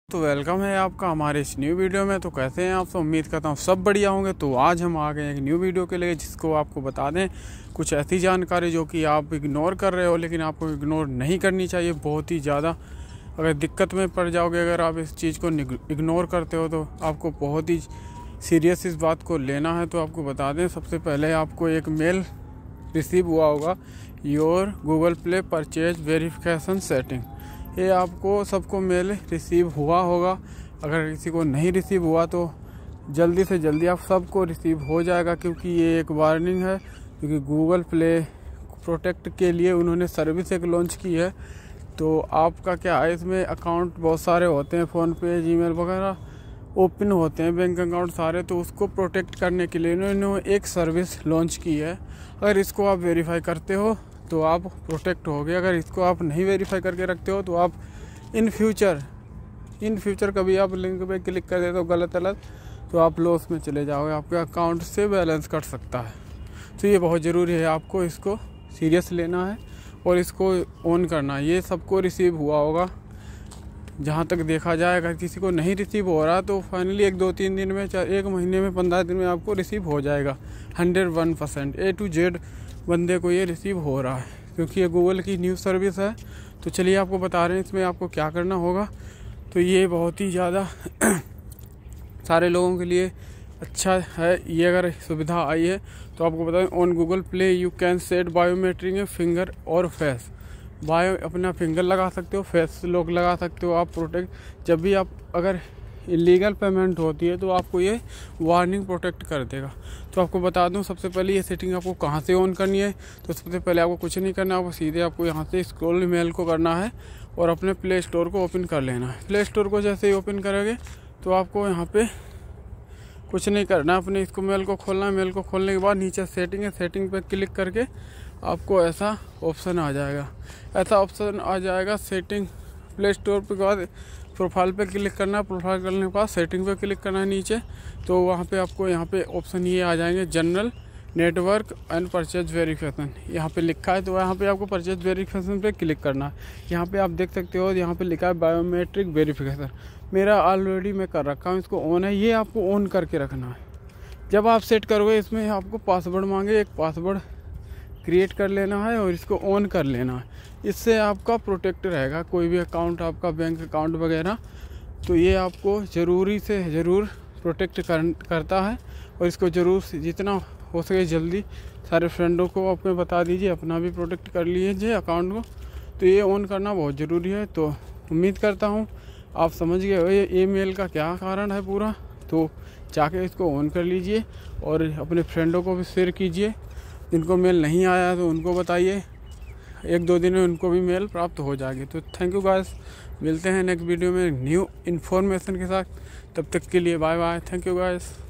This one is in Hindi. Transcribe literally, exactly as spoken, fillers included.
तो वेलकम है आपका हमारे इस न्यू वीडियो में। तो कैसे हैं आप सब? उम्मीद करता हूँ सब बढ़िया होंगे। तो आज हम आ गए एक न्यू वीडियो के लिए, जिसको आपको बता दें कुछ ऐसी जानकारी जो कि आप इग्नोर कर रहे हो, लेकिन आपको इग्नोर नहीं करनी चाहिए। बहुत ही ज़्यादा अगर दिक्कत में पड़ जाओगे अगर आप इस चीज़ को इग्नोर करते हो, तो आपको बहुत ही सीरियस इस बात को लेना है। तो आपको बता दें, सबसे पहले आपको एक मेल रिसीव हुआ होगा, your Google Play purchase verification setting. ये आपको सबको मेल रिसीव हुआ होगा। अगर किसी को नहीं रिसीव हुआ तो जल्दी से जल्दी आप सबको रिसीव हो जाएगा, क्योंकि ये एक वार्निंग है। क्योंकि गूगल प्ले प्रोटेक्ट के लिए उन्होंने सर्विस एक लॉन्च की है। तो आपका क्या है, इसमें अकाउंट बहुत सारे होते हैं, फ़ोनपे, जीमेल वगैरह ओपन होते हैं, बैंक अकाउंट सारे। तो उसको प्रोटेक्ट करने के लिए इन्होंने एक सर्विस लॉन्च की है। अगर इसको आप वेरीफाई करते हो तो आप प्रोटेक्ट हो गए। अगर इसको आप नहीं वेरीफाई करके रखते हो तो आप इन फ्यूचर इन फ्यूचर कभी आप लिंक पे क्लिक कर देते हो गलत गलत, तो आप लॉस में चले जाओगे, आपके अकाउंट से बैलेंस कट सकता है। तो ये बहुत ज़रूरी है, आपको इसको सीरियस लेना है और इसको ऑन करना है। ये सबको रिसीव हुआ होगा जहाँ तक देखा जाए। अगर किसी को नहीं रिसीव हो रहा तो फाइनली एक दो तीन दिन में, चाहे एक महीने में, पंद्रह दिन में आपको रिसीव हो जाएगा। Hundred one percent A to Z बंदे को ये रिसीव हो रहा है, क्योंकि ये गूगल की न्यू सर्विस है। तो चलिए आपको बता रहे हैं इसमें आपको क्या करना होगा। तो ये बहुत ही ज़्यादा सारे लोगों के लिए अच्छा है। ये अगर सुविधा आई है तो आपको बताएं, on Google Play you can set biometric finger और फेस। बायो अपना फिंगर लगा सकते हो, फेस लॉक लगा सकते हो आप प्रोटेक्ट। जब भी आप अगर इलीगल पेमेंट होती है तो आपको ये वार्निंग प्रोटेक्ट कर देगा। तो आपको बता दूं, सबसे पहले ये सेटिंग आपको कहाँ से ऑन करनी है। तो सबसे पहले आपको कुछ नहीं करना, आपको सीधे आपको यहाँ से स्क्रॉल मेल को करना है और अपने प्ले स्टोर को ओपन कर लेना है। प्ले स्टोर को जैसे ही ओपन करोगे तो आपको यहाँ पे कुछ नहीं करना, अपने इसको मेल को खोलना है। मेल को खोलने के बाद नीचे सेटिंग है, सेटिंग पे क्लिक करके आपको ऐसा ऑप्शन आ जाएगा ऐसा ऑप्शन आ जाएगा सेटिंग प्ले स्टोर पे। बाद प्रोफाइल पे क्लिक करना है, प्रोफाइल करने के बाद सेटिंग पे क्लिक करना है नीचे। तो वहाँ पे आपको यहाँ पे ऑप्शन ये आ जाएंगे, general network and purchase verification यहाँ पे लिखा है। तो यहाँ पे आपको परचेज वेरिफिकेशन पे क्लिक करना है। यहाँ पे आप देख सकते हो, यहाँ पे लिखा है बायोमेट्रिक वेरिफिकेशन। मेरा ऑलरेडी मैं कर रखा हूँ, इसको ऑन है। ये आपको ऑन करके रखना है। जब आप सेट करोगे इसमें आपको पासवर्ड मांगे, एक पासवर्ड क्रिएट कर लेना है और इसको ऑन कर लेना है। इससे आपका प्रोटेक्ट रहेगा कोई भी अकाउंट, आपका बैंक अकाउंट वगैरह। तो ये आपको ज़रूरी से ज़रूर प्रोटेक्ट कर, करता है। और इसको ज़रूर जितना हो सके जल्दी सारे फ्रेंडों को अपने बता दीजिए, अपना भी प्रोटेक्ट कर लीजिए अकाउंट को। तो ये ऑन करना बहुत ज़रूरी है। तो उम्मीद करता हूँ आप समझ गए हो ये ईमेल का क्या कारण है पूरा। तो जाके इसको ऑन कर लीजिए और अपने फ्रेंडों को भी शेयर कीजिए। जिनको मेल नहीं आया तो उनको बताइए, एक दो दिन में उनको भी मेल प्राप्त हो जाएगी। तो थैंक यू गाइस, मिलते हैं नेक्स्ट वीडियो में न्यू इन्फॉर्मेशन के साथ। तब तक के लिए bye bye, thank you guys.